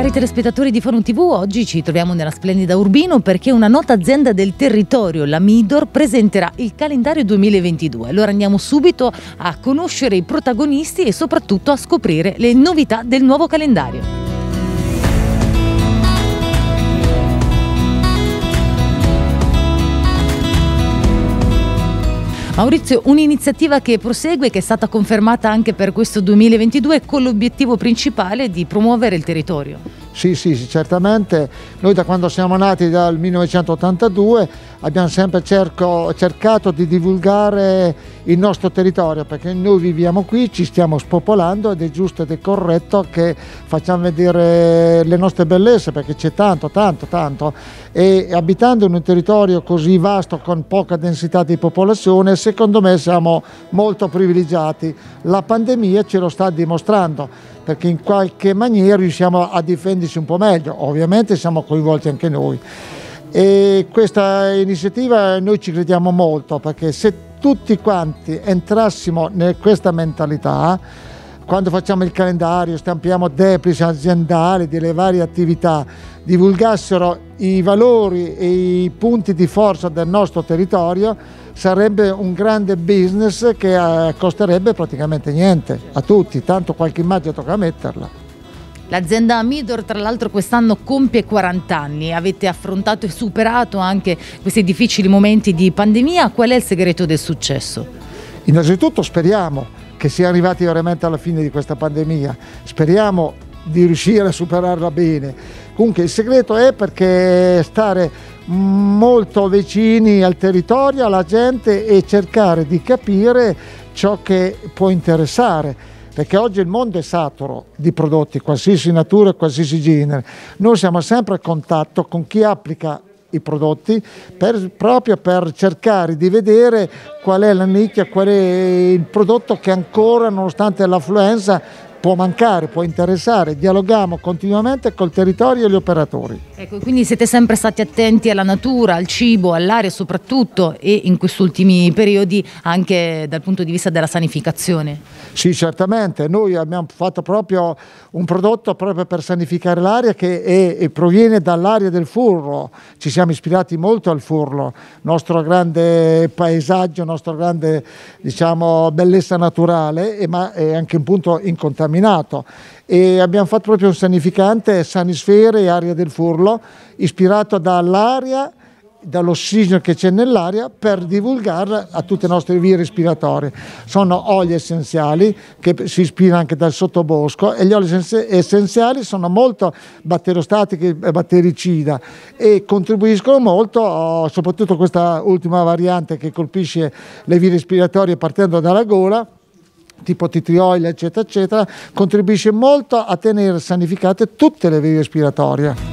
Cari telespettatori di Forum TV, oggi ci troviamo nella splendida Urbino perché una nota azienda del territorio, la Midor, presenterà il calendario 2022. Allora andiamo subito a conoscere i protagonisti e soprattutto a scoprire le novità del nuovo calendario. Maurizio, un'iniziativa che prosegue, che è stata confermata anche per questo 2022 con l'obiettivo principale di promuovere il territorio. Sì, certamente. Noi da quando siamo nati, dal 1982, abbiamo sempre cercato di divulgare il nostro territorio, perché noi viviamo qui, ci stiamo spopolando ed è giusto ed è corretto che facciamo vedere le nostre bellezze, perché c'è tanto, e abitando in un territorio così vasto con poca densità di popolazione, secondo me siamo molto privilegiati. La pandemia ce lo sta dimostrando, perché in qualche maniera riusciamo a difenderci un po' meglio. Ovviamente siamo coinvolti anche noi. E questa iniziativa noi ci crediamo molto, perché se tutti quanti entrassimo in questa mentalità, quando facciamo il calendario, stampiamo deplici aziendali delle varie attività, divulgassero i valori e i punti di forza del nostro territorio, sarebbe un grande business che costerebbe praticamente niente a tutti, tanto qualche immagine tocca metterla. L'azienda Midor tra l'altro quest'anno compie 40 anni, avete affrontato e superato anche questi difficili momenti di pandemia. Qual è il segreto del successo? Innanzitutto speriamo che sia arrivati veramente alla fine di questa pandemia, speriamo di riuscire a superarla bene. Comunque il segreto è perché stare molto vicini al territorio, alla gente, e cercare di capire ciò che può interessare, perché oggi il mondo è saturo di prodotti, qualsiasi natura e qualsiasi genere. Noi siamo sempre a contatto con chi applica i prodotti proprio per cercare di vedere qual è la nicchia, qual è il prodotto che ancora, nonostante l'affluenza, può mancare, può interessare. Dialoghiamo continuamente col territorio e gli operatori. Ecco, quindi siete sempre stati attenti alla natura, al cibo, all'aria soprattutto, e in questi ultimi periodi anche dal punto di vista della sanificazione. Sì, certamente. Noi abbiamo fatto proprio un prodotto proprio per sanificare l'aria che proviene dall'aria del Furlo. Ci siamo ispirati molto al Furlo, nostro grande paesaggio, nostro grande, diciamo, bellezza naturale, ma è anche un punto incontaminato. E abbiamo fatto proprio un sanificante Sanisfere e aria del Furlo, ispirato dall'aria, dall'ossigeno che c'è nell'aria, per divulgarla a tutte le nostre vie respiratorie. Sono oli essenziali che si ispirano anche dal sottobosco, e gli oli essenziali sono molto batteriostatici e battericida e contribuiscono molto, soprattutto questa ultima variante che colpisce le vie respiratorie partendo dalla gola, tipo tea tree oil, eccetera, contribuisce molto a tenere sanificate tutte le vie respiratorie.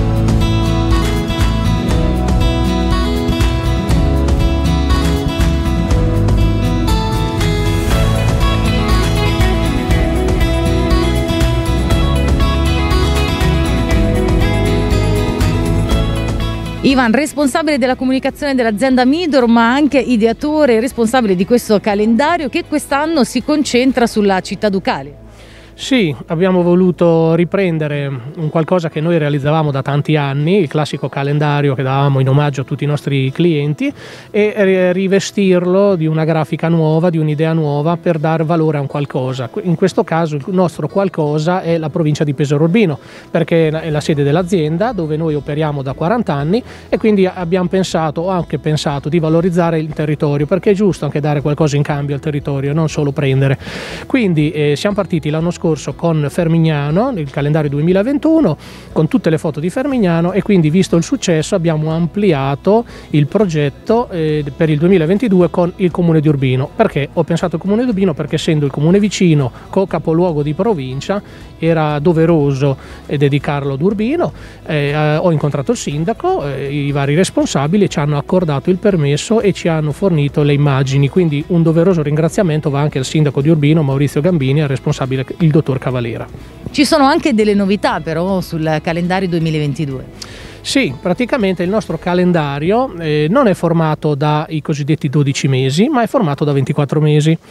Ivan, responsabile della comunicazione dell'azienda Midor, ma anche ideatore e responsabile di questo calendario che quest'anno si concentra sulla città ducale. Sì, abbiamo voluto riprendere un qualcosa che noi realizzavamo da tanti anni, il classico calendario che davamo in omaggio a tutti i nostri clienti, e rivestirlo di una grafica nuova, di un'idea nuova, per dare valore a un qualcosa. In questo caso il nostro qualcosa è la provincia di Pesaro Urbino, perché è la sede dell'azienda dove noi operiamo da 40 anni, e quindi abbiamo anche pensato di valorizzare il territorio, perché è giusto anche dare qualcosa in cambio al territorio, non solo prendere. Quindi siamo partiti l'anno scorso con Fermignano, il calendario 2021, con tutte le foto di Fermignano, e quindi, visto il successo, abbiamo ampliato il progetto per il 2022 con il comune di Urbino. Perché ho pensato al comune di Urbino? Perché, essendo il comune vicino, co-capoluogo di provincia, era doveroso dedicarlo ad Urbino. Ho incontrato il sindaco, i vari responsabili ci hanno accordato il permesso e ci hanno fornito le immagini, quindi un doveroso ringraziamento va anche al sindaco di Urbino, Maurizio Gambini, e al responsabile, il dottor Cavalera. Ci sono anche delle novità però sul calendario 2022. Sì, praticamente il nostro calendario non è formato dai cosiddetti 12 mesi, ma è formato da 24 mesi.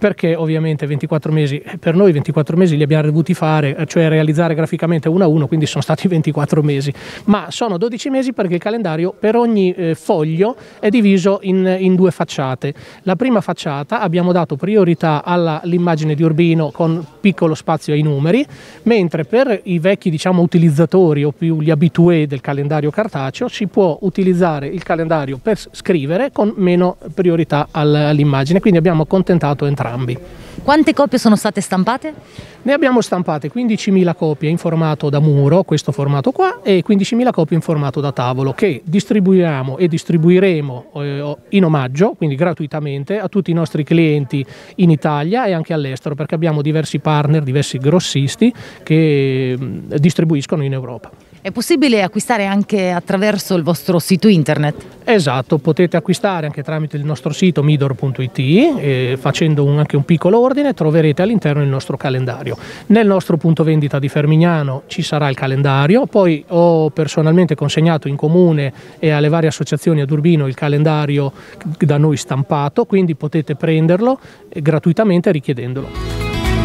perché ovviamente 24 mesi, per noi 24 mesi li abbiamo dovuti fare, cioè realizzare graficamente uno a uno, quindi sono stati 24 mesi, ma sono 12 mesi perché il calendario per ogni foglio è diviso in due facciate. La prima facciata abbiamo dato priorità all'immagine di Urbino con piccolo spazio ai numeri, mentre per i vecchi, diciamo, utilizzatori o più gli abitué del calendario cartaceo si può utilizzare il calendario per scrivere con meno priorità all'immagine, quindi abbiamo accontentato entrambi. Quante copie sono state stampate? Ne abbiamo stampate 15.000 copie in formato da muro, questo formato qua, e 15.000 copie in formato da tavolo, che distribuiamo e distribuiremo in omaggio, quindi gratuitamente, a tutti i nostri clienti in Italia e anche all'estero, perché abbiamo diversi partner, diversi grossisti che distribuiscono in Europa. È possibile acquistare anche attraverso il vostro sito internet? Esatto, potete acquistare anche tramite il nostro sito midor.it, facendo anche un piccolo ordine troverete all'interno il nostro calendario. Nel nostro punto vendita di Fermignano ci sarà il calendario, poi ho personalmente consegnato in comune e alle varie associazioni ad Urbino il calendario da noi stampato, quindi potete prenderlo gratuitamente richiedendolo.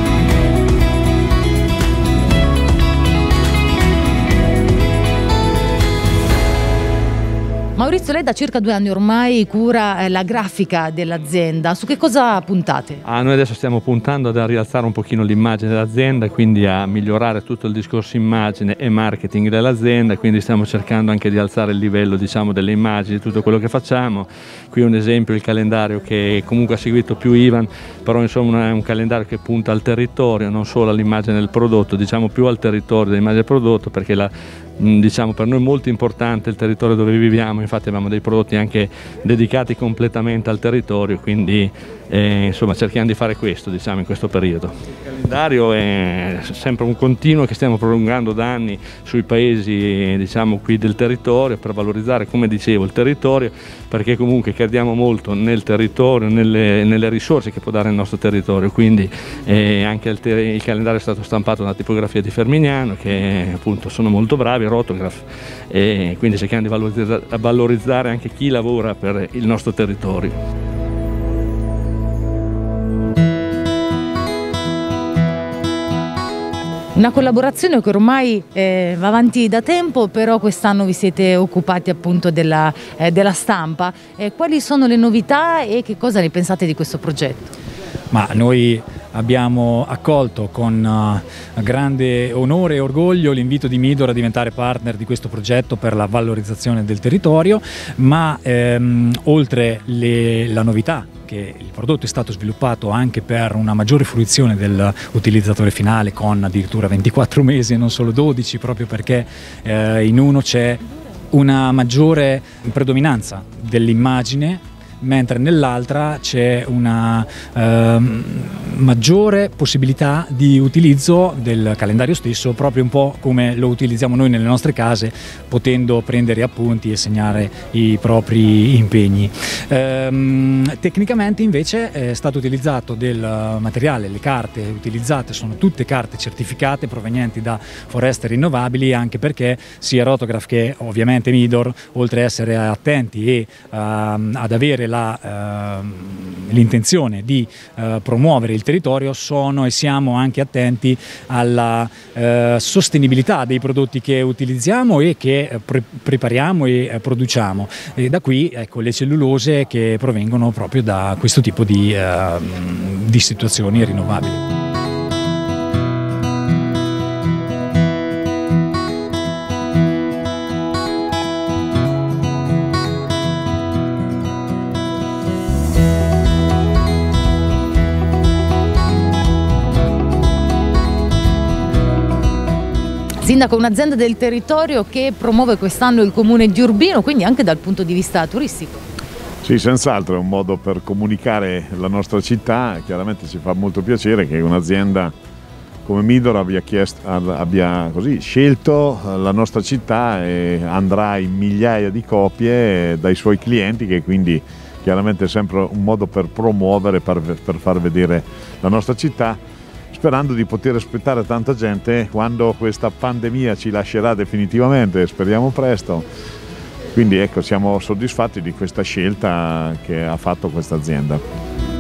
Maurizio, lei da circa 2 anni ormai cura la grafica dell'azienda, su che cosa puntate? Noi adesso stiamo puntando ad rialzare un pochino l'immagine dell'azienda, quindi a migliorare tutto il discorso immagine e marketing dell'azienda, quindi stiamo cercando anche di alzare il livello, diciamo, delle immagini, tutto quello che facciamo. Qui un esempio, il calendario che comunque ha seguito più Ivan, però insomma è un calendario che punta al territorio, non solo all'immagine del prodotto, diciamo più al territorio dell'immagine del prodotto, perché diciamo per noi è molto importante il territorio dove viviamo, infatti abbiamo dei prodotti anche dedicati completamente al territorio, quindi insomma cerchiamo di fare questo, diciamo, in questo periodo. Il calendario è sempre un continuo che stiamo prolungando da anni sui paesi, diciamo, qui del territorio, per valorizzare, come dicevo, il territorio, perché comunque crediamo molto nel territorio, nelle risorse che può dare il nostro territorio, quindi anche il calendario è stato stampato da tipografia di Fermignano, che appunto sono molto bravi, Rotograph, e quindi cerchiamo di valorizzare anche chi lavora per il nostro territorio. Una collaborazione che ormai va avanti da tempo, però quest'anno vi siete occupati appunto della stampa. Quali sono le novità e che cosa ne pensate di questo progetto? Ma noi abbiamo accolto con grande onore e orgoglio l'invito di Midor a diventare partner di questo progetto per la valorizzazione del territorio, ma oltre la novità che il prodotto è stato sviluppato anche per una maggiore fruizione dell'utilizzatore finale, con addirittura 24 mesi e non solo 12, proprio perché in uno c'è una maggiore predominanza dell'immagine, mentre nell'altra c'è una maggiore possibilità di utilizzo del calendario stesso, proprio un po' come lo utilizziamo noi nelle nostre case, potendo prendere appunti e segnare i propri impegni. Tecnicamente invece è stato utilizzato del materiale, le carte utilizzate sono tutte carte certificate provenienti da foreste rinnovabili, anche perché sia Rotograph che ovviamente Midor, oltre a essere attenti e ad avere l'intenzione di promuovere il territorio, sono e siamo anche attenti alla sostenibilità dei prodotti che utilizziamo e che prepariamo e produciamo, e da qui ecco le cellulose che provengono proprio da questo tipo di situazioni rinnovabili. Sindaco, un'azienda del territorio che promuove quest'anno il comune di Urbino, quindi anche dal punto di vista turistico. Sì, senz'altro è un modo per comunicare la nostra città. Chiaramente ci fa molto piacere che un'azienda come Midor abbia così scelto la nostra città e andrà in migliaia di copie dai suoi clienti, che quindi chiaramente è sempre un modo per promuovere, per far vedere la nostra città, sperando di poter aspettare tanta gente quando questa pandemia ci lascerà definitivamente, speriamo presto. Quindi ecco, siamo soddisfatti di questa scelta che ha fatto questa azienda.